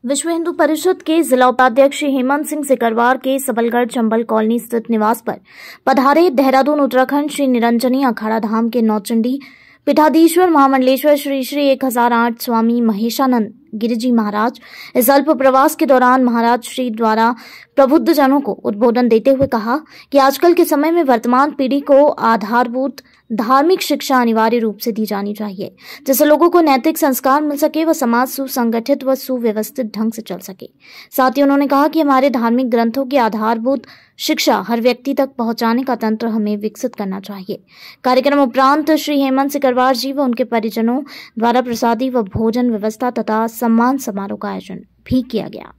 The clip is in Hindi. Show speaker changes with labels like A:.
A: विश्व हिंदू परिषद के जिला उपाध्यक्ष हेमंत सिंह सिकरवार के सबलगढ़ चंबल कॉलोनी स्थित निवास पर पधारे देहरादून उत्तराखंड श्री निरंजनी अखाड़ा धाम के नौचंडी पीठाधीश्वर महामंडलेश्वर श्री श्री 1008 स्वामी महेशानंद गिरिजी महाराज इस अल्प प्रवास के दौरान महाराज श्री द्वारा प्रबुद्ध जनों को उद्बोधन देते हुए कहा कि आजकल के समय में वर्तमान पीढ़ी को आधारभूत धार्मिक शिक्षा अनिवार्य रूप से दी जानी चाहिए, जिससे लोगों को नैतिक संस्कार मिल सके व समाज सुसंगठित व सुव्यवस्थित ढंग से चल सके। साथ ही उन्होंने कहा कि हमारे धार्मिक ग्रंथों की आधारभूत शिक्षा हर व्यक्ति तक पहुंचाने का तंत्र हमें विकसित करना चाहिए। कार्यक्रम उपरांत श्री हेमंत सिकरवार जी व उनके परिजनों द्वारा प्रसादी व भोजन व्यवस्था तथा सम्मान समारोह का आयोजन भी किया गया।